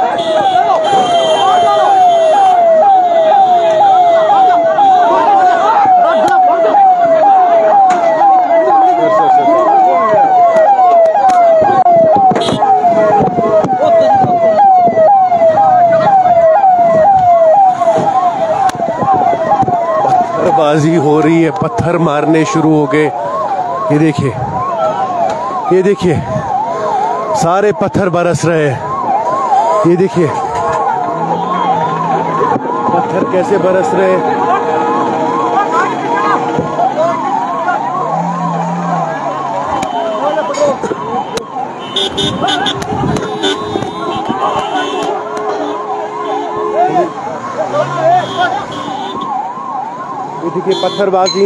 बाजी हो रही है, पत्थर मारने शुरू हो गए। ये देखिए, ये देखिए, सारे पत्थर बरस रहे हैं। ये देखिए पत्थर कैसे बरस रहे हैं। ये देखिए पत्थरबाजी।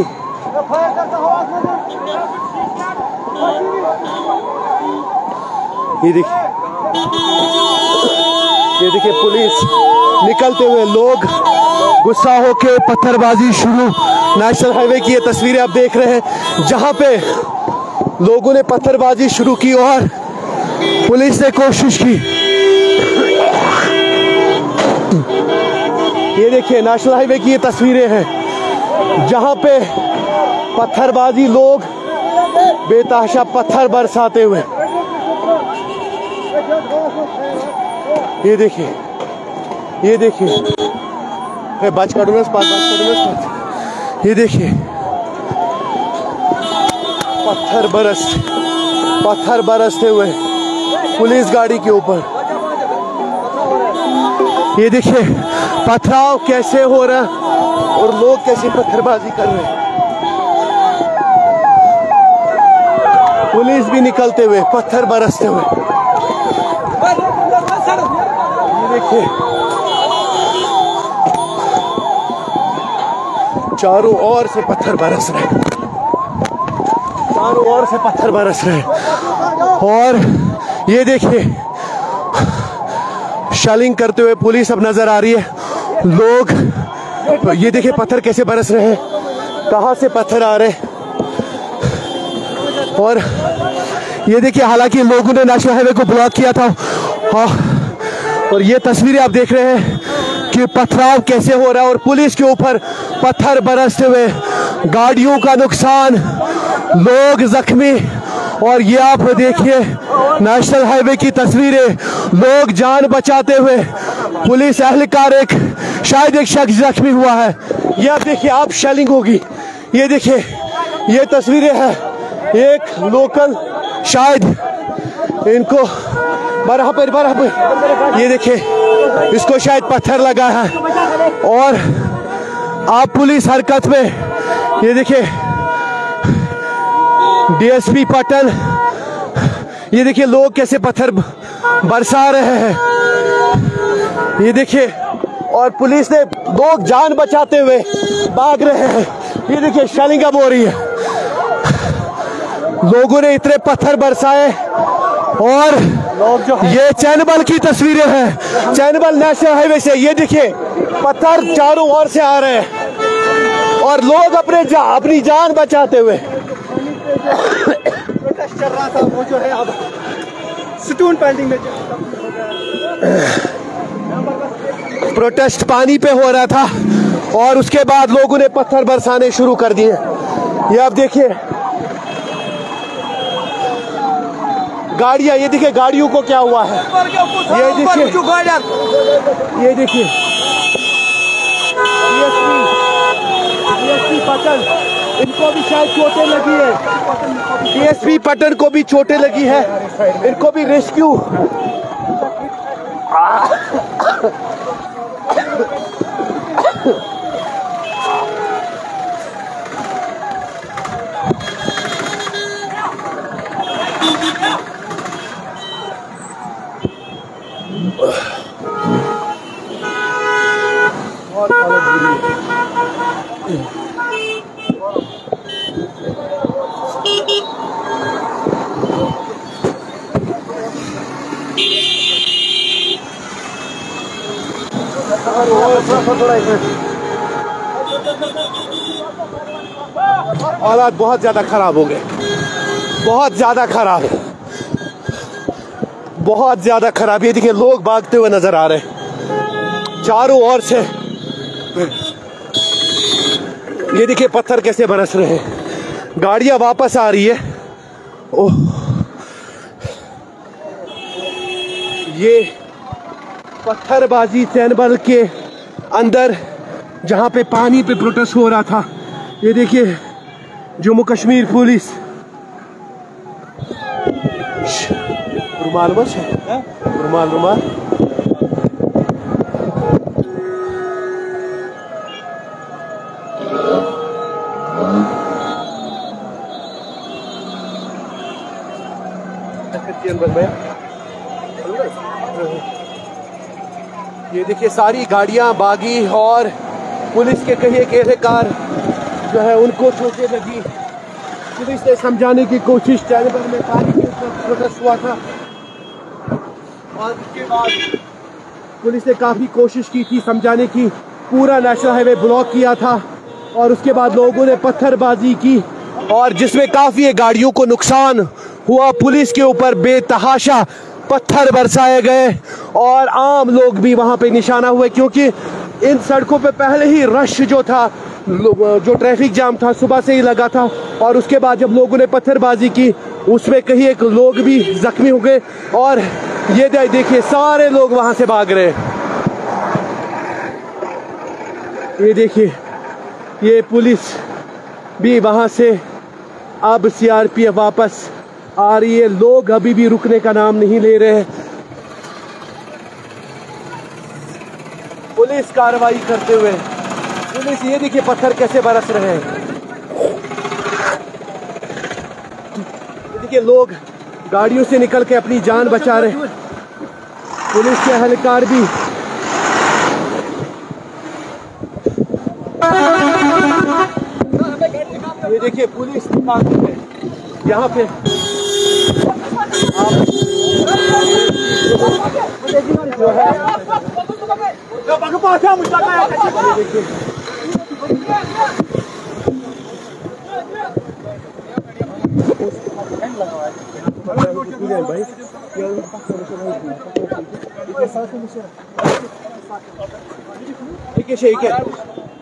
ये देखिए पुलिस निकलते हुए, लोग गुस्सा होके पत्थरबाजी शुरू। नेशनल हाईवे की ये तस्वीरें आप देख रहे हैं, जहां पे लोगों ने पत्थरबाजी शुरू की और पुलिस ने कोशिश की। ये देखिए नेशनल हाईवे की ये तस्वीरें हैं, जहां पे पत्थरबाजी, लोग बेतहाशा पत्थर बरसाते हुए। ये देखिए, ये देखिए, ये देखिए पत्थर बरसते हुए पुलिस गाड़ी के ऊपर। ये देखिए पथराव कैसे हो रहा है और लोग कैसे पत्थरबाजी कर रहे हैं। पुलिस भी निकलते हुए, पत्थर बरसते हुए। ये देखिए चारों ओर से पत्थर बरस रहे हैं, चारों ओर से पत्थर बरस रहे हैं। और ये देखिए शेलिंग करते हुए पुलिस अब नजर आ रही है। लोग, ये देखिए पत्थर कैसे बरस रहे हैं, कहां से पत्थर आ रहे हैं। और ये देखिए, हालांकि लोगों ने नेशनल हाईवे को ब्लॉक किया था। और ये तस्वीरें आप देख रहे हैं कि पथराव कैसे हो रहा है और पुलिस के ऊपर पत्थर बरसते हुए, गाड़ियों का नुकसान, लोग जख्मी। और ये आप देखिए नेशनल हाईवे की तस्वीरें, लोग जान बचाते हुए, पुलिस एहलकार, शायद एक शख्स जख्मी हुआ है। ये आप देखिए, आप शेलिंग होगी। ये देखिए ये तस्वीरें हैं, एक लोकल शायद इनको बराबर, ये देखिए इसको शायद पत्थर लगा है। और आप पुलिस हरकत में, ये देखिए डीएसपी पट्टन, ये देखिए लोग कैसे पत्थर बरसा रहे हैं। ये देखिए, और पुलिस ने, लोग जान बचाते हुए भाग रहे हैं। ये देखिए शेलिंग अब हो रही है, लोगों ने इतने पत्थर बरसाए। और ये चैनबल की तस्वीरें हैं, चैनबल नेशनल हाईवे से। ये देखिए पत्थर चारों ओर से आ रहे हैं और लोग अपनी जान बचाते हुए। प्रोटेस्ट चल रहा था, वो जो है अब स्टोन पेल्टिंग में, प्रोटेस्ट पानी पे हो रहा था और उसके बाद लोगों ने पत्थर बरसाने शुरू कर दिए। ये आप देखिए गाड़ियां, ये देखिए गाड़ियों को क्या हुआ है। ये देखिए, ये देखिए डीएसपी पट्टन, इनको भी शायद चोटें लगी है। डीएसपी पट्टन को भी चोटें लगी है, इनको भी रेस्क्यू। हालात बहुत ज्यादा खराब हो गए, बहुत ज्यादा खराब, बहुत ज्यादा खराब है। देखिए लोग भागते हुए नजर आ रहे हैं चारों ओर से। ये देखिए पत्थर कैसे बरस रहे हैं, गाड़ियां वापस आ रही है। ओह, ये पत्थरबाजी चैनबल के अंदर जहां पे पानी पे प्रोटेस्ट हो रहा था। ये देखिए जम्मू कश्मीर पुलिस रुमाल बस रुमाल रुमाल ये देखिए सारी गाड़ियां भागी और पुलिस के कई एक एहलकार जो है उनको चोटें लगी। पुलिस ने समझाने की कोशिश, चैनबल में पानी के ऊपर प्रोटेस्ट हुआ था और उसके बाद पुलिस ने काफ़ी कोशिश की थी समझाने की, पूरा नेशनल हाईवे ब्लॉक किया था और उसके बाद लोगों ने पत्थरबाजी की और जिसमें काफ़ी गाड़ियों को नुकसान हुआ। पुलिस के ऊपर बेतहाशा पत्थर बरसाए गए और आम लोग भी वहां पे निशाना हुए, क्योंकि इन सड़कों पे पहले ही रश जो था, जो ट्रैफिक जाम था सुबह से ही लगा था और उसके बाद जब लोगों ने पत्थरबाजी की उसमें कहीं एक लोग भी जख्मी हो गए और ये देखिए सारे लोग वहां से भाग रहे हैं। ये देखिए ये पुलिस भी वहां से अब सीआरपीएफ वापस आ रही है। लोग अभी भी रुकने का नाम नहीं ले रहे हैं। पुलिस कार्रवाई करते हुए पुलिस, ये देखिए पत्थर कैसे बरस रहे हैं। ये देखिए लोग गाड़ियों से निकल के अपनी जान बचा रहे हैं। पुलिस के एहलकार भी ये देखिए पुलिस यहाँ पे आप जो है ठीक है।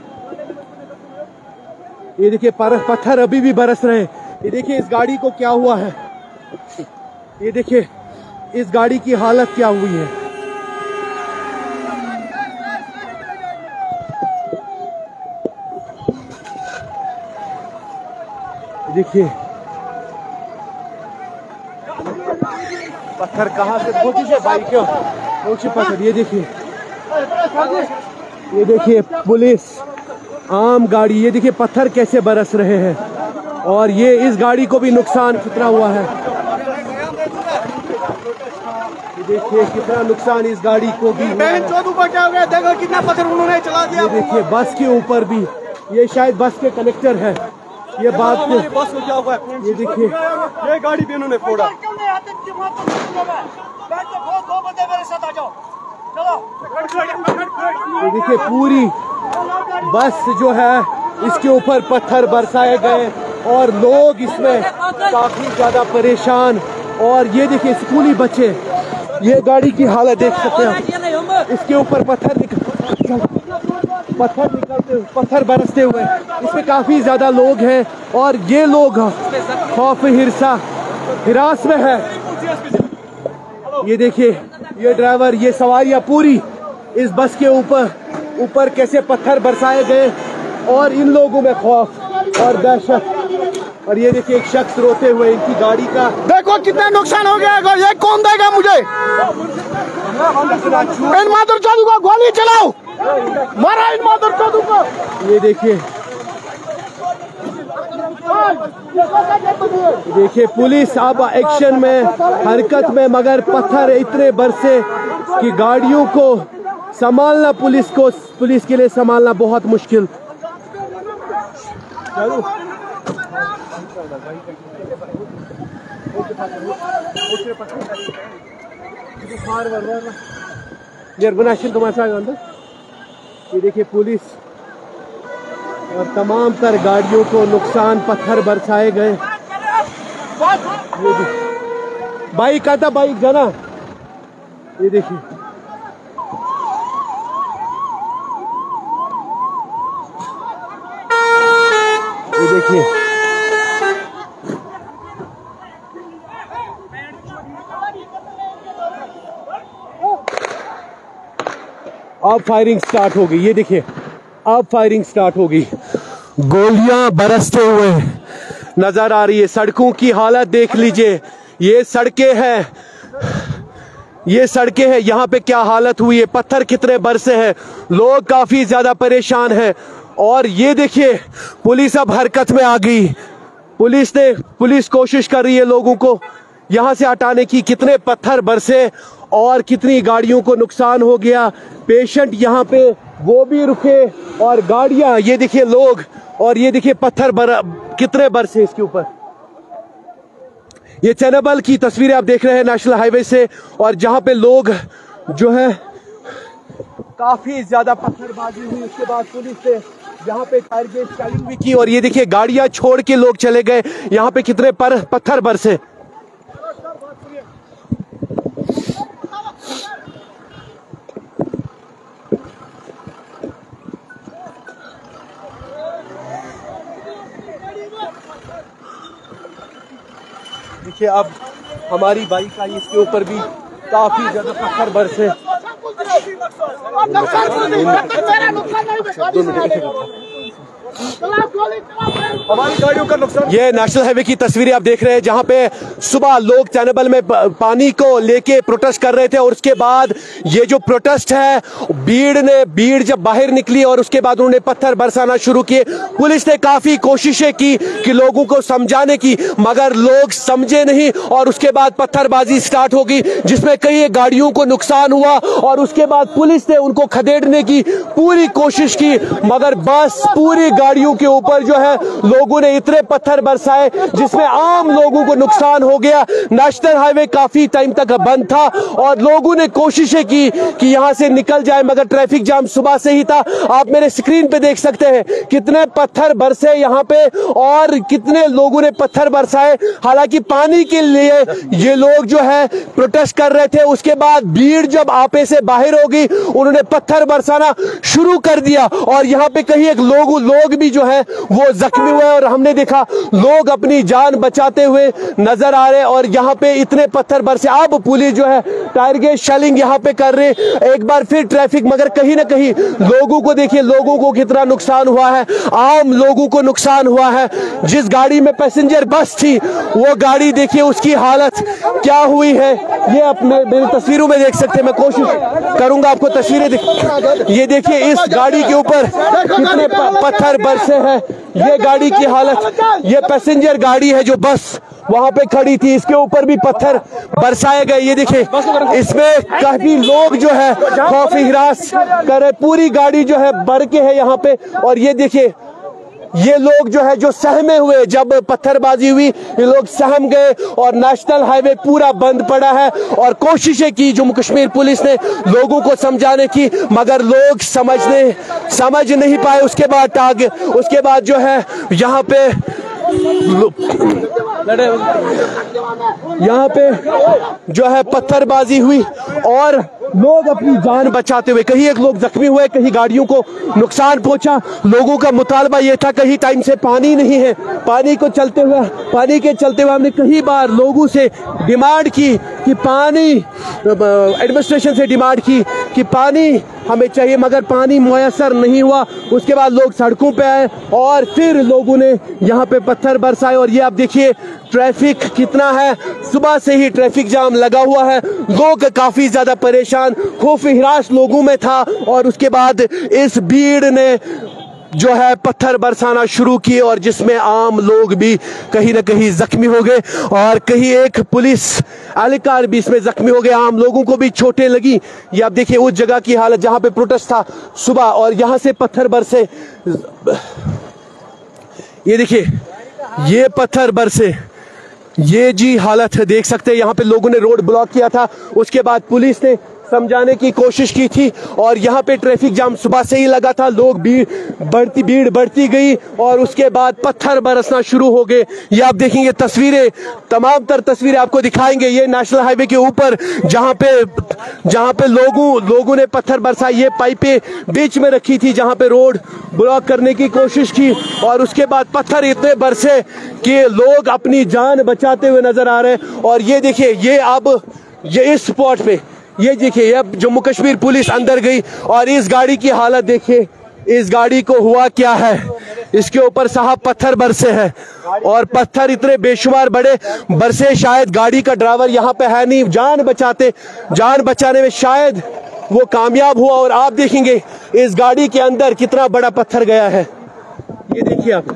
ये देखिए पत्थर अभी भी बरस रहे हैं। ये देखिए इस गाड़ी को क्या हुआ है, ये देखिए इस गाड़ी की हालत क्या हुई है। देखिए पत्थर कहाँ से बाइक पत्थर। ये देखिए पुलिस आम गाड़ी, ये देखिए पत्थर कैसे बरस रहे हैं और ये इस गाड़ी को भी नुकसान कितना हुआ है। ये देखिए कितना नुकसान इस गाड़ी को भी हुआ है। देखो कितना पत्थर उन्होंने चला दिया। ये देखिए बस के ऊपर भी, ये शायद बस के कनेक्टर है। ये बात को बस को क्या हुआ है, ये देखिए ये गाड़ी भी उन्होंने फोड़ा। ये देखिए पूरी बस जो है इसके ऊपर पत्थर बरसाए गए और लोग इसमें काफी ज्यादा परेशान। और ये देखिए स्कूली बच्चे, ये गाड़ी की हालत देख सकते हैं, इसके ऊपर पत्थर बरसते हुए, इसमें काफी ज्यादा लोग हैं और ये लोग खौफ हिरास में है। ये देखिए ये ड्राइवर, ये सवारियां पूरी इस बस के ऊपर कैसे पत्थर बरसाए गए और इन लोगों में खौफ और दहशत। और ये देखिए एक शख्स रोते हुए इनकी गाड़ी का, देखो कितना नुकसान हो गया, ये कौन देगा मुझे? इन मादर चौधरी को गोली चलाओ, मारा इन मादर चौधरी को। ये देखिए पुलिस अब एक्शन में, हरकत में, मगर पत्थर इतने बरसे कि गाड़ियों को संभालना, पुलिस के लिए संभालना बहुत मुश्किल। ये देखिए पुलिस और तमाम तर गाड़ियों को नुकसान, पत्थर बरसाए गए। बाइक आता, बाइक जाना ये देखिए, ये देखिए, अब फायरिंग स्टार्ट हो गई। ये देखिए, अब फायरिंग स्टार्ट हो गई। गोलियां बरसते हुए नजर आ रही है। सड़कों की हालत देख लीजिए, ये सड़कें हैं, ये सड़कें हैं, यहाँ पे क्या हालत हुई है। पत्थर कितने बरसे हैं, लोग काफी ज्यादा परेशान हैं। और ये देखिए, पुलिस अब हरकत में आ गई। पुलिस कोशिश कर रही है लोगों को यहां से हटाने की। कितने पत्थर बरसे और कितनी गाड़ियों को नुकसान हो गया। पेशेंट यहाँ पे वो भी रुके और गाड़ियां, ये देखिए लोग, और ये देखिए पत्थर कितने बरसे इसके ऊपर। ये चैनबल की तस्वीरें आप देख रहे हैं नेशनल हाईवे से, और जहां पे लोग जो है काफी ज्यादा पत्थरबाजी हुई। उसके बाद पुलिस ने यहाँ पे फायर गैस चालू भी की, और ये देखिए गाड़ियां छोड़ के लोग चले गए। यहाँ पे कितने पत्थर बरसे। देखिए, अब हमारी बाइक आई, इसके ऊपर भी काफी ज्यादा पत्थर बरसे। हमारी गाड़ियों का नुकसान। ये नेशनल हाईवे की तस्वीरें आप देख रहे हैं, जहां पे सुबह लोग चैनबल में पानी को लेके प्रोटेस्ट कर रहे थे, और उसके बाद ये जो प्रोटेस्ट है, भीड़ जब बाहर निकली और उसके बाद उन्होंने पत्थर बरसाना शुरू किए। पुलिस ने काफी कोशिशें की कि लोगों को समझाने की, मगर लोग समझे नहीं, और उसके बाद पत्थरबाजी स्टार्ट हो गई, जिसमें कई गाड़ियों को नुकसान हुआ। और उसके बाद पुलिस ने उनको खदेड़ने की पूरी कोशिश की, मगर बस पूरी गाड़ियों के ऊपर जो है लोगों ने इतने पत्थर बरसाए जिसमें आम लोगों को नुकसान हो गया। नेशनल हाईवे काफी टाइम तक बंद था और लोगों ने कोशिशें की कि यहां से निकल जाए, मगर ट्रैफिक जाम सुबह से ही था। आप मेरे स्क्रीन पे देख सकते हैं कितने पत्थर बरसे यहां पे, और कितने लोगों ने पत्थर बरसाए। हालांकि पानी के लिए ये लोग जो है प्रोटेस्ट कर रहे थे, उसके बाद भीड़ जब आपे से बाहर हो गई, उन्होंने पत्थर बरसाना शुरू कर दिया, और यहाँ पे कहीं एक लोग भी जो है वो जख्मी हुए, और हमने देखा लोग अपनी जान बचाते हुए नजर आ रहे। और यहाँ पे इतने पत्थर बरसे, अब पुलिस जो है टायर गैस शेलिंग यहाँ पे कर रहे, एक बार फिर ट्रैफिक, मगर कहीं ना कहीं लोगों को देखिए, लोगों को कितना नुकसान हुआ है, आम लोगों को नुकसान हुआ है। जिस गाड़ी में पैसेंजर बस थी, वो गाड़ी देखिए उसकी हालत क्या हुई है, ये अपने मेरी तस्वीरों में देख सकते हैं। मैं कोशिश करूंगा आपको तस्वीरें ये देखिए इस गाड़ी के ऊपर कितने पत्थर बरसे हैं। ये गाड़ी की हालत, ये पैसेंजर गाड़ी है जो बस वहां पे खड़ी थी, इसके ऊपर भी पत्थर बरसाए गए। ये देखिए इसमें काफी लोग जो है खौफ हिरास कर रहे, पूरी गाड़ी जो है भर के है यहाँ पे। और ये देखिए ये लोग जो है जो सहमे हुए, जब पत्थरबाजी हुई ये लोग सहम गए, और नेशनल हाईवे पूरा बंद पड़ा है। और कोशिशें की जम्मू कश्मीर पुलिस ने लोगों को समझाने की, मगर लोग समझ नहीं पाए। उसके बाद जो है यहाँ पे जो है पत्थरबाजी हुई, और लोग अपनी जान बचाते हुए, कहीं एक लोग जख्मी हुए, कहीं गाड़ियों को नुकसान पहुंचा। लोगों का मुतालबा यह था, कहीं टाइम से पानी नहीं है, पानी के चलते हुए हमने कई बार लोगों से डिमांड की कि पानी, एडमिनिस्ट्रेशन से डिमांड की कि पानी हमें चाहिए, मगर पानी मुयसर नहीं हुआ। उसके बाद लोग सड़कों पे आए और फिर लोगों ने यहाँ पे पत्थर बरसाए। और ये आप देखिए ट्रैफिक कितना है, सुबह से ही ट्रैफिक जाम लगा हुआ है, लोग काफी ज्यादा परेशान, खौफ हिरास लोगों में था। और उसके बाद इस भीड़ ने जो है पत्थर बरसाना शुरू किए, और जिसमें आम लोग भी कहीं ना कहीं जख्मी हो गए, और कहीं एक पुलिस एहलकार भी इसमें जख्मी हो गए, आम लोगों को भी चोटें लगी। ये आप देखिए उस जगह की हालत जहां पे प्रोटेस्ट था सुबह, और यहां से पत्थर बरसे। ये देखिए ये पत्थर बरसे, ये जी हालत है, देख सकते हैं। यहाँ पे लोगों ने रोड ब्लॉक किया था, उसके बाद पुलिस ने समझाने की कोशिश की थी। और यहाँ पे ट्रैफिक जाम सुबह से ही लगा था, लोग भीड़ बढ़ती गई और उसके बाद पत्थर बरसना शुरू हो गए। ये आप देखेंगे तस्वीरें, तमाम तर तस्वीरें आपको दिखाएंगे। ये नेशनल हाईवे के ऊपर जहाँ पे लोगों ने पत्थर बरसा, ये पाइपें बीच में रखी थी जहाँ पे रोड ब्लॉक करने की कोशिश की और उसके बाद पत्थर इतने बरसे कि लोग अपनी जान बचाते हुए नजर आ रहे हैं। और ये देखिए, ये इस स्पॉट पे ये देखिए, अब जम्मू कश्मीर पुलिस अंदर गई और इस गाड़ी की हालत देखिए, इस गाड़ी को हुआ क्या है। इसके ऊपर साहब पत्थर बरसे हैं और पत्थर इतने बेशुमार बड़े बरसे, शायद गाड़ी का ड्राइवर यहाँ पे है नहीं, जान बचाने में शायद वो कामयाब हुआ। और आप देखेंगे इस गाड़ी के अंदर कितना बड़ा पत्थर गया है। ये देखिए आप,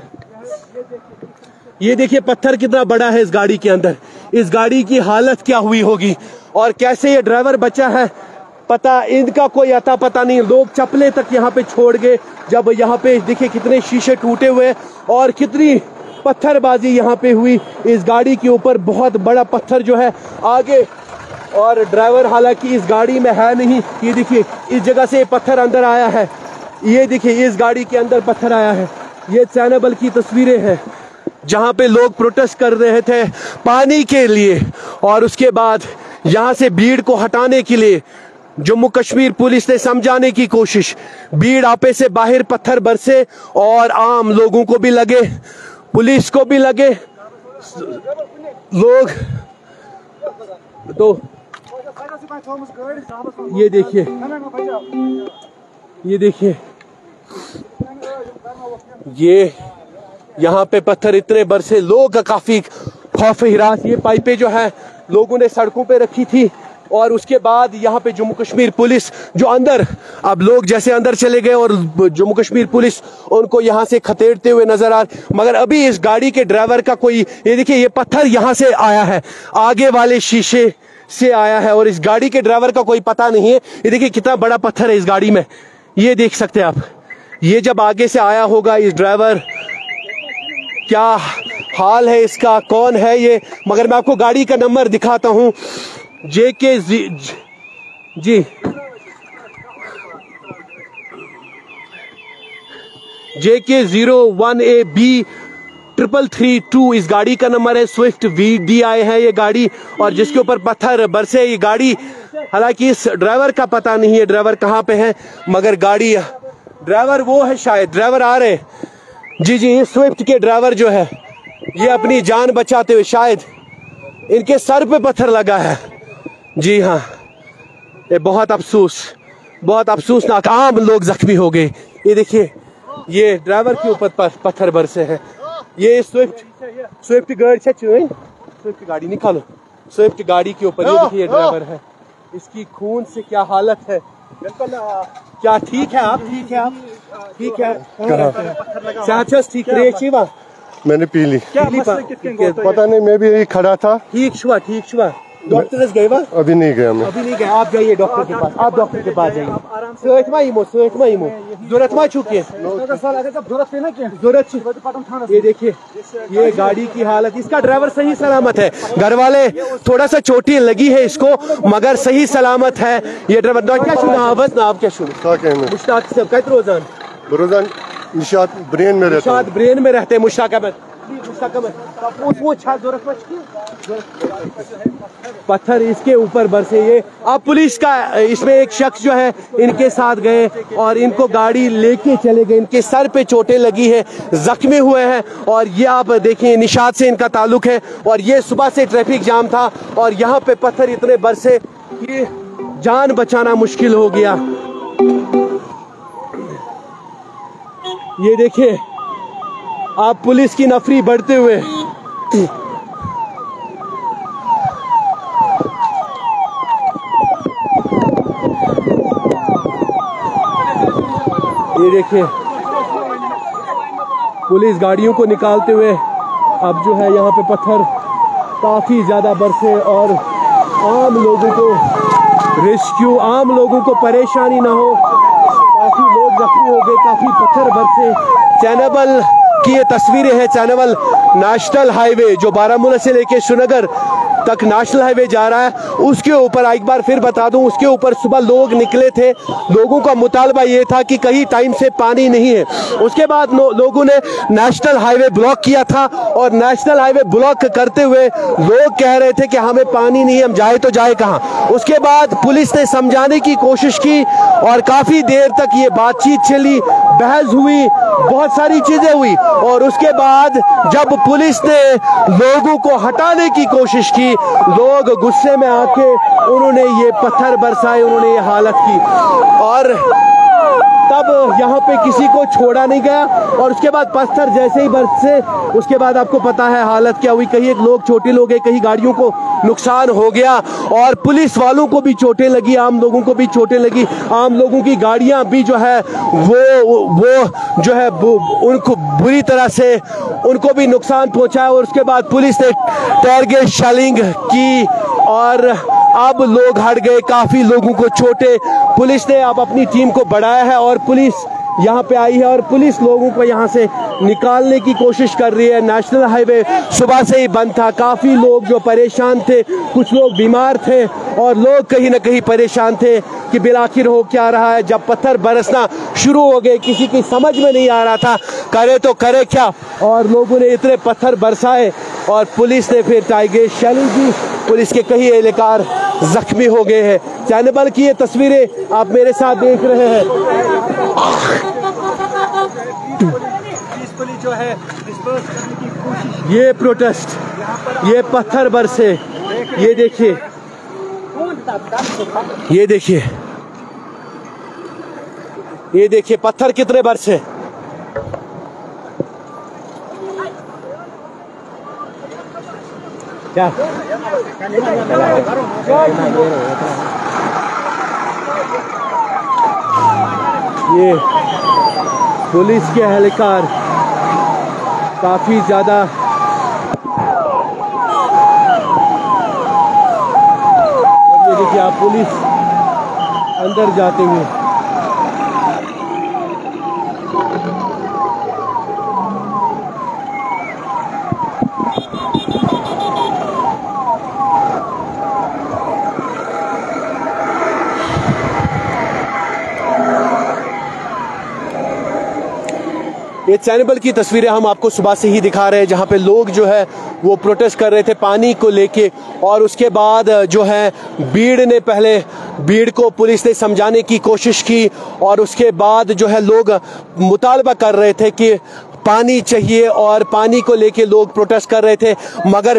ये देखिए पत्थर कितना बड़ा है इस गाड़ी के अंदर। इस गाड़ी की हालत क्या हुई होगी और कैसे ये ड्राइवर बचा है, पता इनका कोई अता पता नहीं। लोग चप्पलें तक यहाँ पे छोड़ गए जब यहाँ पे देखिए कितने शीशे टूटे हुए और कितनी पत्थरबाजी यहाँ पे हुई इस गाड़ी के ऊपर। बहुत बड़ा पत्थर जो है आगे, और ड्राइवर हालांकि इस गाड़ी में है नहीं। ये देखिए इस जगह से पत्थर अंदर आया है, ये देखिए इस गाड़ी के अंदर पत्थर आया है। ये चैनबल की तस्वीरें हैं जहाँ पे लोग प्रोटेस्ट कर रहे थे पानी के लिए और उसके बाद यहाँ से भीड़ को हटाने के लिए जम्मू कश्मीर पुलिस ने समझाने की कोशिश। भीड़ आपे से बाहर पत्थर बरसे और आम लोगों को भी लगे, पुलिस को भी लगे। लोग तो ये देखिए ये यहाँ पे पत्थर इतने बरसे, लोग काफी खौफ हिरास। ये पाइपें जो है लोगों ने सड़कों पे रखी थी और उसके बाद यहाँ पे जम्मू कश्मीर पुलिस जो अंदर, अब लोग जैसे अंदर चले गए और जम्मू कश्मीर पुलिस उनको यहाँ से खदेड़ते हुए नजर आ रही। मगर अभी इस गाड़ी के ड्राइवर का कोई, ये देखिए ये पत्थर यहाँ से आया है, आगे वाले शीशे से आया है और इस गाड़ी के ड्राइवर का कोई पता नहीं है। ये देखिए कितना बड़ा पत्थर है इस गाड़ी में, ये देख सकते हैं आप। ये जब आगे से आया होगा इस ड्राइवर, क्या हाल है इसका, कौन है ये। मगर मैं आपको गाड़ी का नंबर दिखाता हूं, JK JK01AB 3332 इस गाड़ी का नंबर है। स्विफ्ट VDI है ये गाड़ी और जिसके ऊपर पत्थर बरसे। ये गाड़ी हालांकि इस ड्राइवर का पता नहीं है ड्राइवर कहाँ पे है, मगर गाड़ी ड्राइवर वो है, शायद ड्राइवर आ रहे। जी ये स्विफ्ट के ड्राइवर जो है ये अपनी जान बचाते हुए, शायद इनके सर पे पत्थर लगा है। जी हाँ, ये बहुत अफसोसनाक, आम लोग जख्मी हो गए। ये देखिए ये ड्राइवर के ऊपर पत्थर बरसे हैं। ये स्विफ्ट गाड़ी निकालो, स्विफ्ट गाड़ी के ऊपर ये देखिए ड्राइवर है, इसकी खून से क्या हालत है। क्या ठीक है आप? ठीक है ठीक रहे। मैंने पी ली, पता नहीं, मैं भी यही खड़ा था। ठीक छुआ डॉक्टर गए वह? अभी नहीं गया मैं। अभी नहीं गया, आप जाइए डॉक्टर के पास, आप डॉक्टर के पास जाइए। ये देखिए ये गाड़ी की हालत, इसका ड्राइवर सही सलामत है, घर वाले थोड़ा सा चोटी लगी है इसको मगर सही सलामत है ये ड्राइवर। क्या शुरू आप क्या शुरू मुश्ताक साहब कत रोजान निशात ब्रेन में रहते हैं। मुश्ताक अहमद पत्थर इसके ऊपर बरसे। ये अब पुलिस का, इसमें एक शख्स जो है इनके साथ गए और इनको गाड़ी लेके चले गए। इनके सर पे चोटें लगी है, जख्मी हुए हैं और ये आप देखिए निशात से इनका ताल्लुक है। और ये सुबह से ट्रैफिक जाम था और यहाँ पे पत्थर इतने बरसे कि जान बचाना मुश्किल हो गया। ये देखिए आप पुलिस की नफरी बढ़ते हुए। ये देखिए पुलिस गाड़ियों को निकालते हुए। अब जो है यहाँ पे पत्थर काफी ज्यादा बरसे और आम लोगों को रेस्क्यू, आम लोगों को परेशानी ना हो, काफी लोग जख्मी हो गए, काफी पत्थर बरसे। चैनबल की ये तस्वीरें हैं, चैनबल नेशनल हाईवे जो बारामूला से लेके श्रीनगर तक नेशनल हाईवे जा रहा है, उसके ऊपर एक बार फिर बता दूं, उसके ऊपर सुबह लोग निकले थे। लोगों का मुतालबा ये था कि कहीं टाइम से पानी नहीं है। उसके बाद लोगों ने नेशनल हाईवे ब्लॉक किया था और नेशनल हाईवे ब्लॉक करते हुए लोग कह रहे थे कि हमें पानी नहीं, हम जाए तो जाए कहां। उसके बाद पुलिस ने समझाने की कोशिश की और काफी देर तक ये बातचीत चली, बहस हुई, बहुत सारी चीजें हुई। और उसके बाद जब पुलिस ने लोगों को हटाने की कोशिश की, लोग गुस्से में आके उन्होंने ये पत्थर बरसाए, उन्होंने ये हालत की और तब यहाँ पे किसी को छोड़ा नहीं गया। और उसके बाद पत्थर जैसे ही बरसे, उसके बाद आपको पता है हालत क्या हुई। कहीं लोग, छोटे लोग, कहीं गाड़ियों को नुकसान हो गया और पुलिस वालों को भी चोटें लगी, आम लोगों को भी चोटें लगी। आम लोगों की गाड़ियां भी जो है वो जो है उनको बुरी तरह से उनको भी नुकसान पहुंचा। और उसके बाद पुलिस ने टारगेट शेलिंग की और अब लोग हट गए, काफी लोगों को चोटें। पुलिस ने अब अपनी टीम को बढ़ाया है और पुलिस यहाँ पे आई है और पुलिस लोगों को यहाँ से निकालने की कोशिश कर रही है। नेशनल हाईवे सुबह से ही बंद था, काफी लोग जो परेशान थे, कुछ लोग बीमार थे और लोग कहीं ना कहीं परेशान थे कि बिलाखिर हो क्या रहा है। जब पत्थर बरसना शुरू हो गए, किसी की समझ में नहीं आ रहा था करे तो करे क्या, और लोगों ने इतने पत्थर बरसाए और पुलिस ने फिर टारगेट शेलिंग की। पुलिस के कई एहलकार जख्मी हो गए हैं। चैनबल की ये तस्वीरें आप मेरे साथ देख रहे हैं। जो है ये प्रोटेस्ट, ये पत्थर बरसे, ये देखिए, ये देखिए, ये देखिए पत्थर कितने बरसे। क्या ये पुलिस के एहलकार काफी ज्यादा और ये देखिए आप पुलिस अंदर जाते हुए। ये चैनबल की तस्वीरें हम आपको सुबह से ही दिखा रहे हैं, जहां पे लोग जो है वो प्रोटेस्ट कर रहे थे पानी को लेके। और उसके बाद जो है भीड़ को पुलिस ने समझाने की कोशिश की और उसके बाद जो है लोग मुतालबा कर रहे थे कि पानी चाहिए और पानी को लेके लोग प्रोटेस्ट कर रहे थे। मगर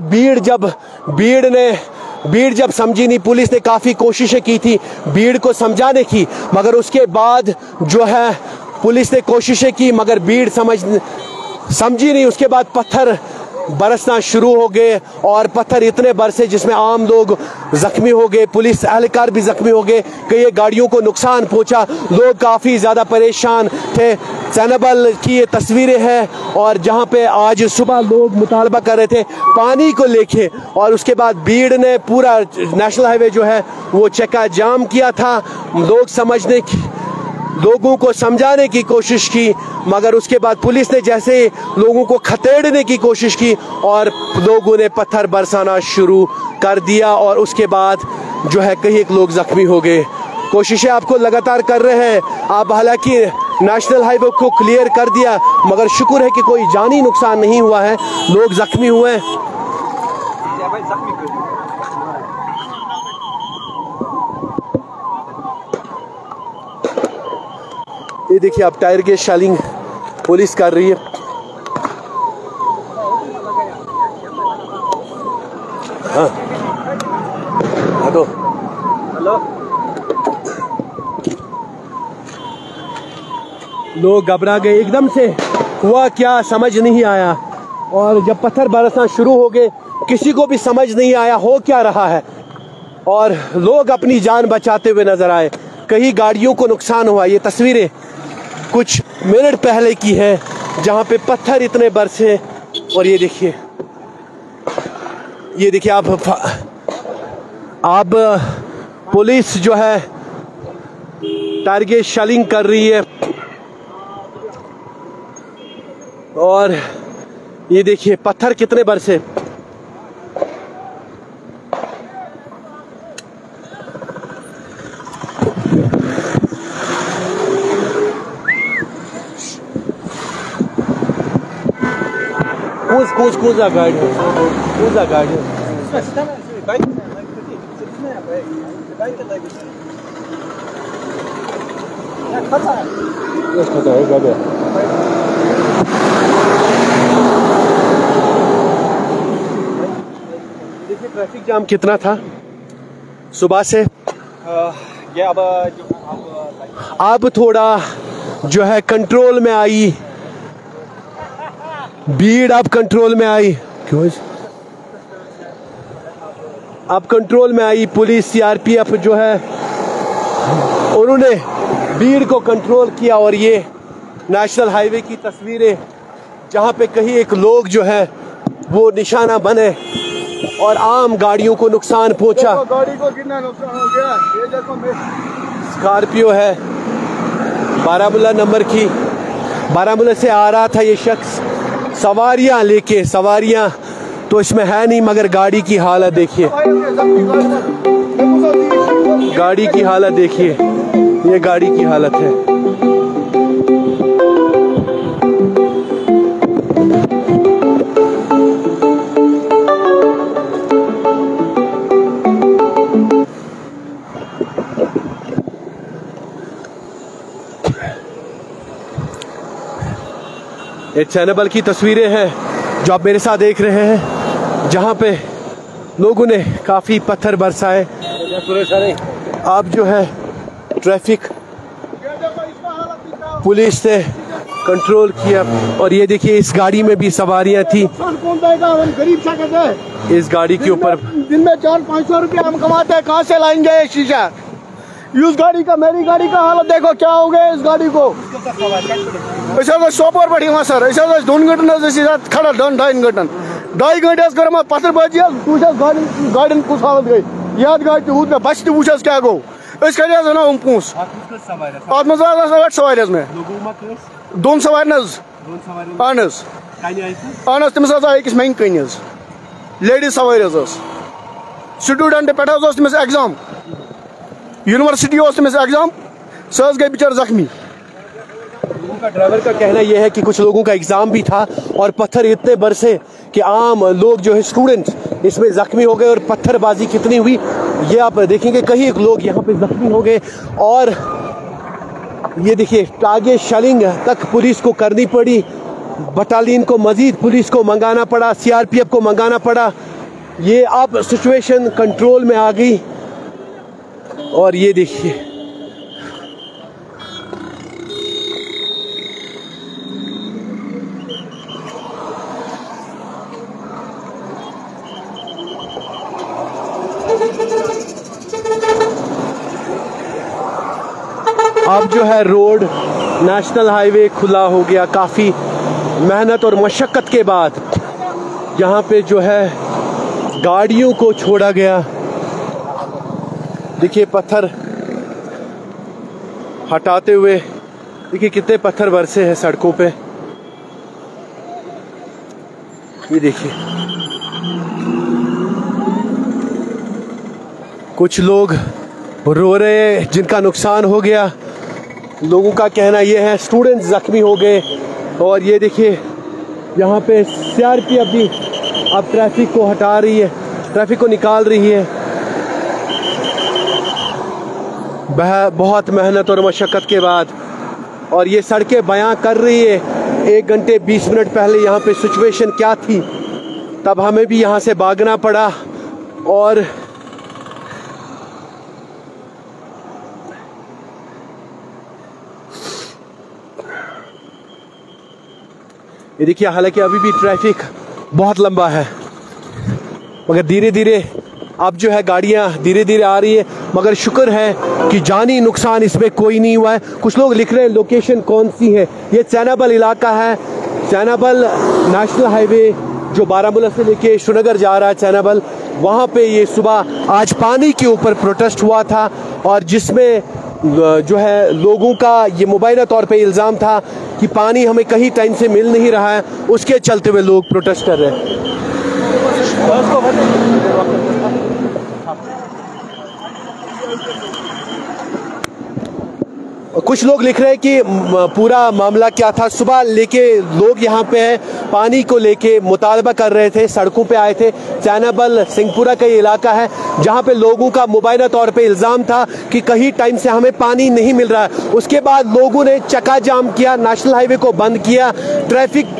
भीड़ जब समझी नहीं, पुलिस ने काफी कोशिशें की थी भीड़ को समझाने की, मगर उसके बाद जो है पुलिस ने कोशिशें की मगर भीड़ समझी नहीं। उसके बाद पत्थर बरसना शुरू हो गए और पत्थर इतने बरसे जिसमें आम लोग जख्मी हो गए, पुलिस एहलकार भी जख्मी हो गए, कई गाड़ियों को नुकसान पहुंचा, लोग काफी ज्यादा परेशान थे। चैनबल की ये तस्वीरें हैं और जहां पे आज सुबह लोग मुतालबा कर रहे थे पानी को लेके और उसके बाद भीड़ ने पूरा नेशनल हाईवे जो है वो चक्का जाम किया था। लोगों को समझाने की कोशिश की मगर उसके बाद पुलिस ने जैसे लोगों को खदेड़ने की कोशिश की और लोगों ने पत्थर बरसाना शुरू कर दिया और उसके बाद जो है कई लोग जख्मी हो गए। कोशिशें आपको लगातार कर रहे हैं आप, हालांकि नेशनल हाईवे को क्लियर कर दिया मगर शुक्र है कि कोई जानी नुकसान नहीं हुआ है, लोग जख्मी हुए। ये देखिए आप टायर के शेलिंग पुलिस कर रही है। हाँ हेलो, लोग घबरा गए, एकदम से हुआ क्या समझ नहीं आया और जब पत्थर बरसना शुरू हो गए किसी को भी समझ नहीं आया हो क्या रहा है और लोग अपनी जान बचाते हुए नजर आए, कई गाड़ियों को नुकसान हुआ। ये तस्वीरें कुछ मिनट पहले की है जहां पे पत्थर इतने बरसे और ये देखिए आप पुलिस जो है टारगेट शेलिंग कर रही है और ये देखिए पत्थर कितने बरसे। कूजा गाड़ी देखिए ट्रैफिक जाम कितना था सुबह से। ये अब थोड़ा जो है कंट्रोल में आई भीड़, अब कंट्रोल में आई। क्यों? अब कंट्रोल में आई पुलिस, सीआरपीएफ जो है उन्होंने भीड़ को कंट्रोल किया। और ये नेशनल हाईवे की तस्वीरें जहां पे कहीं एक लोग जो है वो निशाना बने और आम गाड़ियों को नुकसान पहुंचा। गाड़ी को कितना नुकसान हो गया, ये देखो। स्कॉर्पियो है बारामूला नंबर की, बारामूला से आ रहा था ये शख्स सवारियां लेके। सवारियां तो इसमें है नहीं, मगर गाड़ी की हालत देखिए, गाड़ी की हालत देखिए, ये गाड़ी की हालत है। ये चैनबल की तस्वीरें हैं जो आप मेरे साथ देख रहे हैं, जहां पे लोगों ने काफी पत्थर बरसाए। आप जो है ट्रैफिक पुलिस ने कंट्रोल किया। और ये देखिए इस गाड़ी में भी सवारियां थी। कौन देगा, हम गरीब शख्स है। इस गाड़ी के ऊपर दिन में 400-500 रुपया हम कमाते हैं, कहाँ से लाएंगे ये शीशा? उस गाड़ी का, मेरी गाड़ी का हालत देखो क्या हो गया इस गाड़ी को। ऐसा सोपर पड़ी वहाँ सर, ऐसा 2 घंटे खड़ा 2-2.5 घंटे 2 घंटे कर पत्थर बज गाड़ी कुछ हालत गई। याद गाड़ी ऊद में बच वुचस क्या गो अस कर हम पूस अत मज सवार में 2 सवार अहन अहन तमिस आए अकिस मेन कन लेडीज सवार स्टूडेंट पे तमिस एग्जाम, यूनिवर्सिटी तमिस एग्जाम, सह गई बिचार जख्मी। लोगों का ड्राइवर का कहना यह है कि कुछ लोगों का एग्जाम भी था और पत्थर इतने बरसे कि आम लोग जो है स्टूडेंट्स इसमें जख्मी हो गए। और पत्थरबाजी कितनी हुई ये आप देखेंगे, कई लोग यहाँ पे जख्मी हो गए। और ये देखिए आगे शेलिंग तक पुलिस को करनी पड़ी, बटालियन को मजीद पुलिस को मंगाना पड़ा, सीआरपीएफ को मंगाना पड़ा। ये अब सिचुएशन कंट्रोल में आ गई। और ये देखिए अब जो है रोड नेशनल हाईवे खुला हो गया। काफ़ी मेहनत और मशक्क़त के बाद यहाँ पे जो है गाड़ियों को छोड़ा गया। देखिए पत्थर हटाते हुए, देखिए कितने पत्थर बरसे हैं सड़कों पे। ये देखिए कुछ लोग रो रहे हैं जिनका नुकसान हो गया। लोगों का कहना यह है स्टूडेंट्स जख्मी हो गए। और ये देखिए यहाँ पे सीआरपीएफ भी अब ट्रैफिक को हटा रही है, ट्रैफिक को निकाल रही है। बहुत मेहनत और मशक्क़त के बाद। और ये सड़कें बयां कर रही है 1 घंटे 20 मिनट पहले यहाँ पे सिचुएशन क्या थी, तब हमें भी यहाँ से भागना पड़ा। और ये देखिए हालांकि अभी भी ट्रैफिक बहुत लंबा है, मगर धीरे धीरे अब जो है गाड़ियां धीरे धीरे आ रही है। मगर शुक्र है कि जानी नुकसान इसमें कोई नहीं हुआ है। कुछ लोग लिख रहे हैं लोकेशन कौन सी है, ये चैनाबल इलाका है। चैनाबल नेशनल हाईवे जो बारामूला से लेके श्रीनगर जा रहा है चैनाबल, वहाँ पे ये सुबह आज पानी के ऊपर प्रोटेस्ट हुआ था। और जिसमें जो है लोगों का ये मुबैना तौर पे इल्ज़ाम था कि पानी हमें कहीं टाइम से मिल नहीं रहा है, उसके चलते हुए लोग प्रोटेस्ट कर रहे हैं। कुछ लोग लिख रहे हैं कि पूरा मामला क्या था। सुबह लेके लोग यहाँ पे हैं, पानी को लेके मुतालबा कर रहे थे, सड़कों पे आए थे। चैनाबल सिंहपुरा का ये इलाका है जहाँ पे लोगों का मुबैना तौर पे इल्ज़ाम था कि कहीं टाइम से हमें पानी नहीं मिल रहा है। उसके बाद लोगों ने चक्का जाम किया, नेशनल हाईवे को बंद किया, ट्रैफिक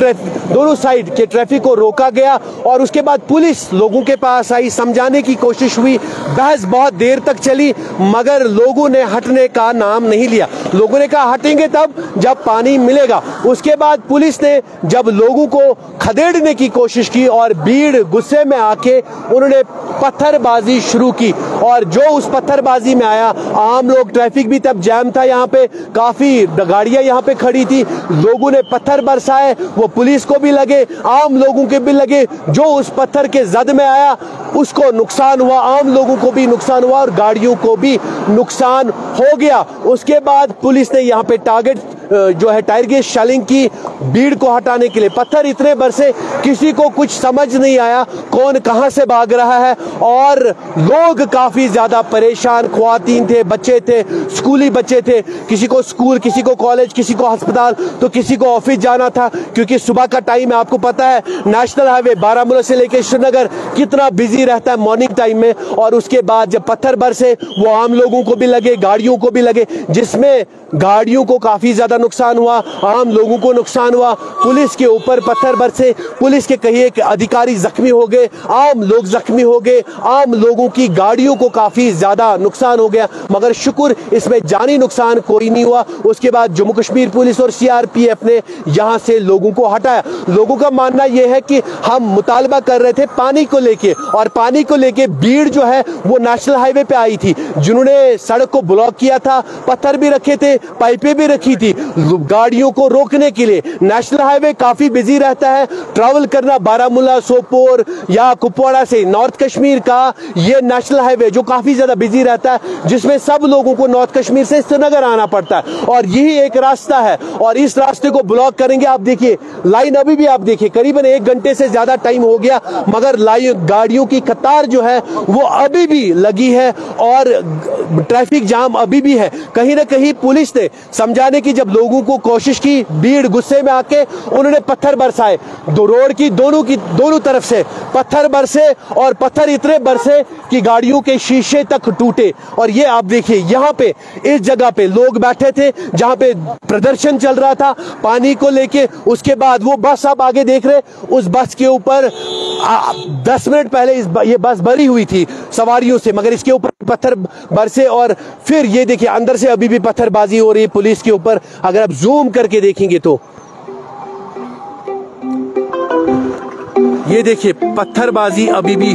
दोनों साइड के ट्रैफिक को रोका गया और उसके बाद पुलिस लोगों के पास आई, समझाने की कोशिश हुई। बहस बहुत देर तक चली मगर लोगों ने हटने का नाम नहीं लिया। लोगों ने कहा हटेंगे तब जब पानी मिलेगा। उसके बाद पुलिस ने जब लोगों को खदेड़ने की कोशिश की और भीड़ गुस्से में आके उन्होंने पत्थरबाजी शुरू की और जो उस पत्थरबाजी में आया, आम लोग, ट्रैफिक भी तब जैम था, यहाँ पे काफी गाड़ियां यहाँ पे खड़ी थी, लोगों ने पत्थर बरसाए, वो पुलिस को भी लगे, आम लोगों के भी लगे। जो उस पत्थर के जद में आया उसको नुकसान हुआ, आम लोगों को भी नुकसान हुआ और गाड़ियों को भी नुकसान हो गया। उसके बाद पुलिस ने यहाँ पे टारगेट जो है टायर गैस शेलिंग की, भीड़ को हटाने के लिए। पत्थर इतने बरसे किसी को कुछ समझ नहीं आया कौन कहां से भाग रहा है और लोग काफी ज्यादा परेशान, ख्वातीन थे, बच्चे थे, स्कूली बच्चे थे, किसी को स्कूल, किसी को कॉलेज, किसी को अस्पताल तो किसी को ऑफिस जाना था क्योंकि सुबह का टाइम है। आपको पता है नेशनल हाईवे बारामूला से लेकर श्रीनगर कितना बिजी रहता है मॉर्निंग टाइम में। और उसके बाद जब पत्थर बरसे वो आम लोगों को भी लगे, गाड़ियों को भी लगे, जिसमें गाड़ियों को काफी ज्यादा नुकसान हुआ, आम लोगों को नुकसान हुआ। पुलिस के ऊपर पत्थर बरसे, पुलिस के कई एक अधिकारी जख्मी हो गए, आम लोग जख्मी हो गए, आम लोगों की गाड़ियों को काफी ज्यादा नुकसान हो गया मगर शुक्र इसमें जानी नुकसान कोई नहीं हुआ। उसके बाद जम्मू कश्मीर पुलिस और सीआरपीएफ ने यहां से लोगों को हटाया। लोगों का मानना यह है कि हम मुतालबा कर रहे थे पानी को लेके और पानी को लेके भीड़ जो है वो नेशनल हाईवे पे आई थी, जिन्होंने सड़क को ब्लॉक किया था, पत्थर भी रखे थे, पाइपें भी रखी थी गाड़ियों को रोकने के लिए। नेशनल हाईवे काफी बिजी रहता है, ट्रैवल करना बारामूला, सोपोर या कुपवाड़ा से नॉर्थ कश्मीर का ये नेशनल हाईवे जो काफी ज्यादा बिजी रहता है, जिसमें सब लोगों को नॉर्थ कश्मीर से श्रीनगर आना पड़ता है और यही एक रास्ता है और इस रास्ते को ब्लॉक करेंगे। आप देखिए लाइन अभी भी, आप देखिए करीबन 1 घंटे से ज्यादा टाइम हो गया मगर लाइन गाड़ियों की कतार जो है वो अभी भी लगी है और ट्रैफिक जाम अभी भी है। कहीं ना कहीं पुलिस ने समझाने की जब लोगों को कोशिश की, भीड़ गुस्से में आके उन्होंने पत्थर बरसाए, रोड की दोनों तरफ से पत्थर बरसे और पत्थर इतने बरसे कि गाड़ियों के शीशे तक टूटे। और ये आप देखिए यहाँ पे इस जगह पे लोग बैठे थे जहां पे प्रदर्शन चल रहा था पानी को लेके। उसके बाद वो बस आप आगे देख रहे, उस बस के ऊपर 10 मिनट पहले ये बस भरी हुई थी सवारियों से मगर इसके ऊपर पत्थर बरसे और फिर ये देखिए अंदर से अभी भी पत्थरबाजी हो रही है पुलिस के ऊपर। अगर आप जूम करके देखेंगे तो ये देखिए पत्थरबाजी अभी भी।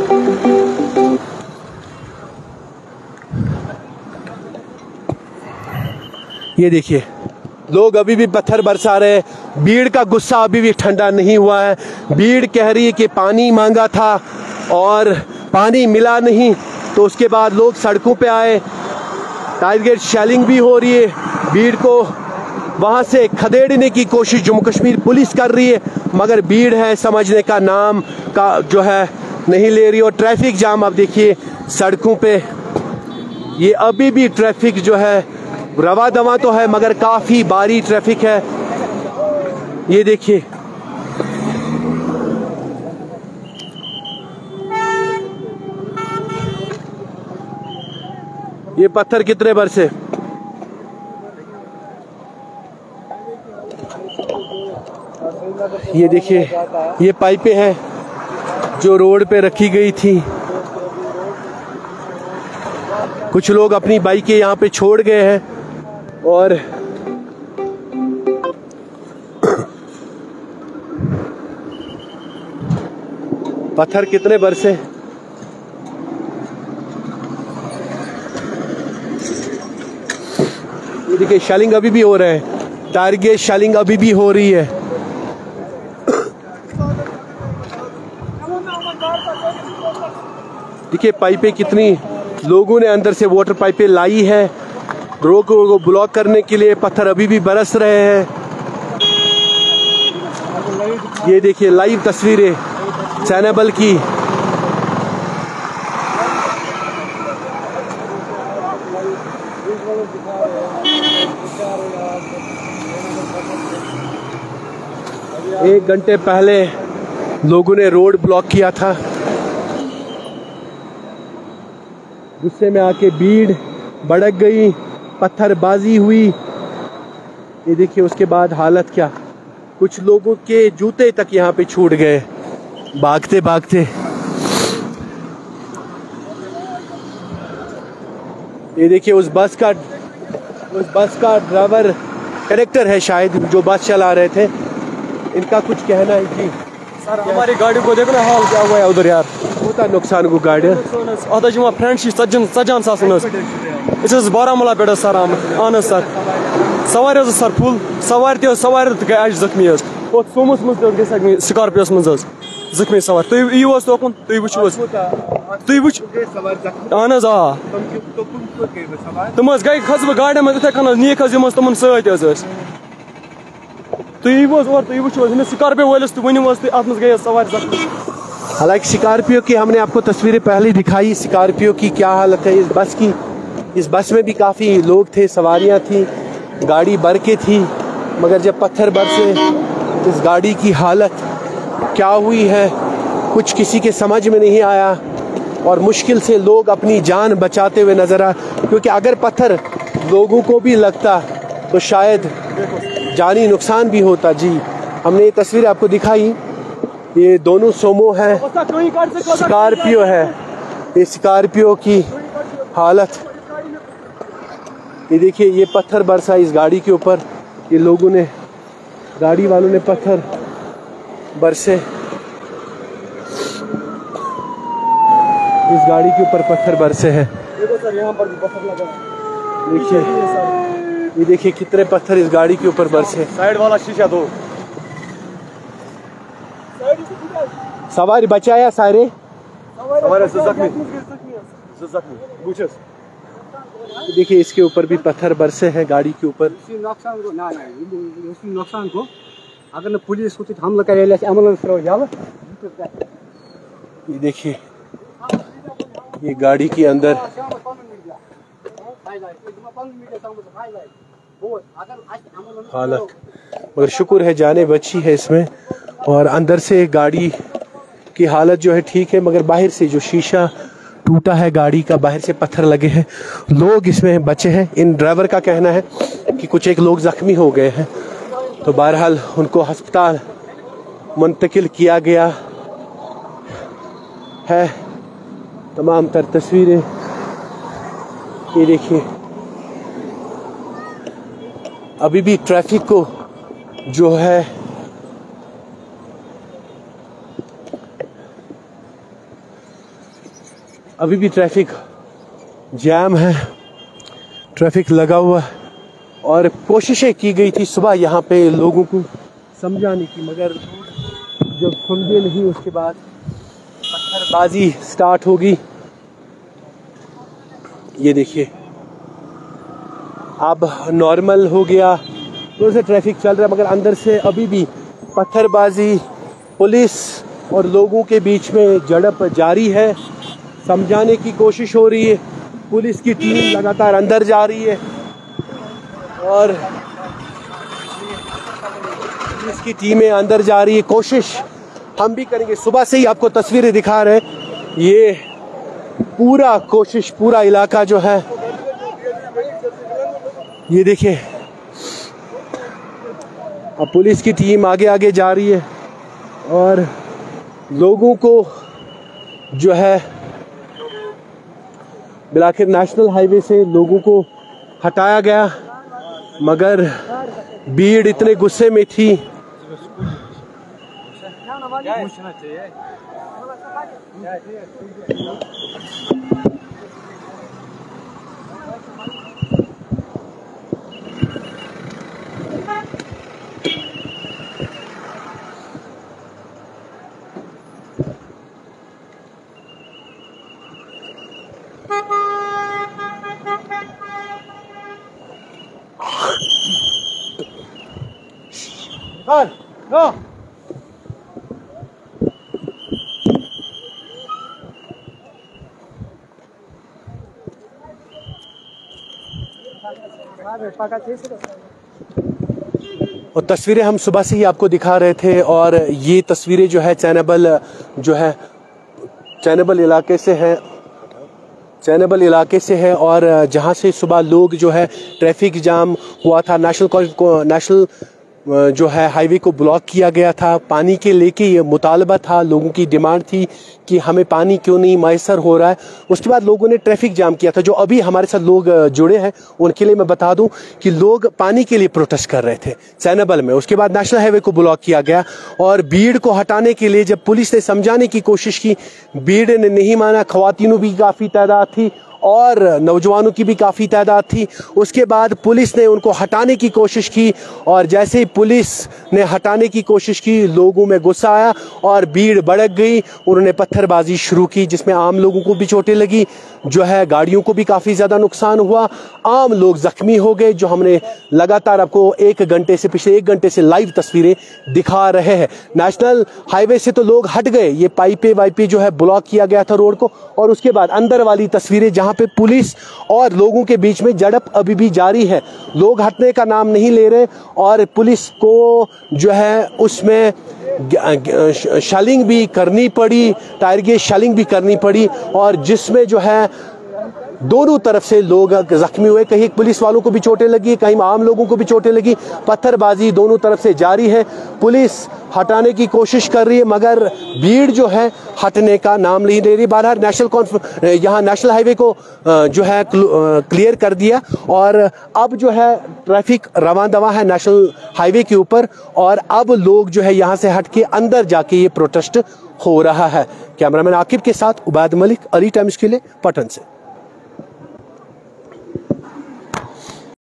ये देखिए लोग अभी भी पत्थर बरसा रहे हैं। भीड़ का गुस्सा अभी भी ठंडा नहीं हुआ है। भीड़ कह रही है कि पानी मांगा था और पानी मिला नहीं, तो उसके बाद लोग सड़कों पे आए, टायर गैस शेलिंग भी हो रही है, भीड़ को वहां से खदेड़ने की कोशिश जम्मू कश्मीर पुलिस कर रही है मगर भीड़ है समझने का नाम का जो है नहीं ले रही। और ट्रैफिक जाम आप देखिए सड़कों पे, ये अभी भी ट्रैफिक जो है रवा दवा तो है मगर काफी भारी ट्रैफिक है। ये देखिए ये पत्थर कितने बरसे, ये देखिए ये पाइपें हैं जो रोड पे रखी गई थी। कुछ लोग अपनी बाइकें यहाँ पे छोड़ गए हैं और पत्थर कितने बरसे। ये देखिए शेलिंग अभी भी हो रहे हैं, टायर गैस शेलिंग अभी भी हो रही है। देखिए पाइपें कितनी लोगों ने अंदर से वाटर पाइपें लाई है, रोड को ब्लॉक करने के लिए पत्थर अभी भी बरस रहे हैं। ये देखिए लाइव तस्वीरें चैनेबल की। एक घंटे पहले लोगों ने रोड ब्लॉक किया था, गुस्से में आके भीड़ भड़क गई, पत्थरबाजी हुई। ये देखिए उसके बाद हालत क्या, कुछ लोगों के जूते तक यहाँ पे छूट गए भागते भागते। ये देखिए उस बस का ड्राइवर कनेक्टर है शायद, जो बस चला रहे थे, इनका कुछ कहना है जी। सर हमारी गाड़ी को देखो ना हाल क्या हुआ है उधर यार, होता नुकसान को गाड़ी फ्रेंड सजान सास बारामूला पे सर आन सर सवार सर फुल सवार सवार गए जख्मी सोमस मज स्कॉर्पियोस मज जख्मी सवार तुम यू तोकन तुम वो तुम वो अहन तम गई खस बह गाड़ी मज इथे कन नीक तम सत तुम वो स्कॉर्पियो वलिस तो वन अत मज गए सवार जख्मी। हालांकि स्कॉर्पियो की हमने आपको तस्वीरें पहले दिखाई, स्कॉर्पियो की क्या हालत है इस बस की। इस बस में भी काफ़ी लोग थे, सवारियां थी, गाड़ी भर के थी, मगर जब पत्थर बरसे इस गाड़ी की हालत क्या हुई है कुछ किसी के समझ में नहीं आया, और मुश्किल से लोग अपनी जान बचाते हुए नजर आए, क्योंकि अगर पत्थर लोगों को भी लगता तो शायद जानी नुकसान भी होता। जी हमने ये तस्वीर आपको दिखाई, ये दोनों सोमो है, स्कॉर्पियो है। ये स्कॉर्पियो की हालत ये देखिए, ये पत्थर बरसा इस गाड़ी के ऊपर, ये लोगों ने, गाड़ी वालों ने पत्थर बरसे इस गाड़ी के ऊपर, पत्थर बरसे हैं। देखो सर यहाँ पर भी पत्थर लगा है, देखिए ये देखिए कितने पत्थर इस गाड़ी के ऊपर बरसे। साइड वाला शीशा दो, सवारी बचाया सारे देखिए इसके ऊपर भी पत्थर बरसे हैं गाड़ी के ऊपर। नुकसान को अगर न पुलिस को हमला करे एम्बुलेंस ये देखिए ये गाड़ी के अंदर हालत, मगर शुक्र है जाने बची है इसमें, और अंदर से गाड़ी की हालत जो है ठीक है, मगर बाहर से जो शीशा टूटा है गाड़ी का, बाहर से पत्थर लगे हैं, लोग इसमें बचे हैं। इन ड्राइवर का कहना है कि कुछ एक लोग जख्मी हो गए हैं, तो बहरहाल उनको अस्पताल मुंतकिल किया गया है। तमाम तर तस्वीरें ये देखिए, अभी भी ट्रैफिक को जो है अभी भी ट्रैफिक जैम है, ट्रैफिक लगा हुआ है, और कोशिशें की गई थी सुबह यहाँ पे लोगों को समझाने की, मगर जब समझे नहीं उसके बाद पत्थरबाजी स्टार्ट होगी। ये देखिए अब नॉर्मल हो गया, थोड़ा सा ट्रैफिक चल रहा है, मगर अंदर से अभी भी पत्थरबाजी, पुलिस और लोगों के बीच में झड़प जारी है। समझाने की कोशिश हो रही है, पुलिस की टीम लगातार अंदर जा रही है, और पुलिस की टीमें अंदर जा रही है, कोशिश हम भी करेंगे। सुबह से ही आपको तस्वीरें दिखा रहे हैं, ये पूरा कोशिश, पूरा इलाका जो है ये देखिए, अब पुलिस की टीम आगे आगे जा रही है, और लोगों को जो है बिलाखिर नेशनल हाईवे से लोगों को हटाया गया, मगर भीड़ इतने गुस्से में थी। No. और तस्वीरें हम सुबह से ही आपको दिखा रहे थे और ये तस्वीरें जो है चैनेबल इलाके से है और जहां से सुबह लोग जो है ट्रैफिक जाम हुआ था, नेशनल जो है हाईवे को ब्लॉक किया गया था। पानी के लेके ये मुतालबा था, लोगों की डिमांड थी कि हमें पानी क्यों नहीं मैसर हो रहा है। उसके बाद लोगों ने ट्रैफिक जाम किया था। जो अभी हमारे साथ लोग जुड़े हैं उनके लिए मैं बता दूं कि लोग पानी के लिए प्रोटेस्ट कर रहे थे चैनेबल में। उसके बाद नेशनल हाईवे को ब्लॉक किया गया और भीड़ को हटाने के लिए जब पुलिस ने समझाने की कोशिश की, भीड़ ने नहीं माना। खवातीनों भी काफ़ी तादाद थी और नौजवानों की भी काफ़ी तादाद थी। उसके बाद पुलिस ने उनको हटाने की कोशिश की और जैसे ही पुलिस ने हटाने की कोशिश की, लोगों में गुस्सा आया और भीड़ भड़क गई। उन्होंने पत्थरबाजी शुरू की जिसमें आम लोगों को भी चोटें लगी, जो है गाड़ियों को भी काफ़ी ज़्यादा नुकसान हुआ। आम लोग जख्मी हो गए, जो हमने लगातार आपको पिछले एक घंटे से लाइव तस्वीरें दिखा रहे हैं। नेशनल हाईवे से तो लोग हट गए, ये पाइपे जो है ब्लॉक किया गया था रोड को। और उसके बाद अंदर वाली तस्वीरें जहां पे पुलिस और लोगों के बीच में झड़प अभी भी जारी है। लोग हटने का नाम नहीं ले रहे और पुलिस को जो है उसमें शेलिंग भी करनी पड़ी, टायर गैस शेलिंग भी करनी पड़ी और जिसमें जो है दोनों तरफ से लोग जख्मी हुए। कहीं पुलिस वालों को भी चोटें लगी, कहीं आम लोगों को भी चोटें लगी। पत्थरबाजी दोनों तरफ से जारी है। पुलिस हटाने की कोशिश कर रही है मगर भीड़ जो है हटने का नाम नहीं ले रही। बहरहाल यहाँ नेशनल हाईवे को जो है क्लियर कर दिया और अब जो है ट्रैफिक रवां दवा है नेशनल हाईवे के ऊपर और अब लोग जो है यहाँ से हट के अंदर जाके ये प्रोटेस्ट हो रहा है। कैमरामैन आकिब के साथ उबैद मलिक, अली टाइम्स के लिए, पटन से।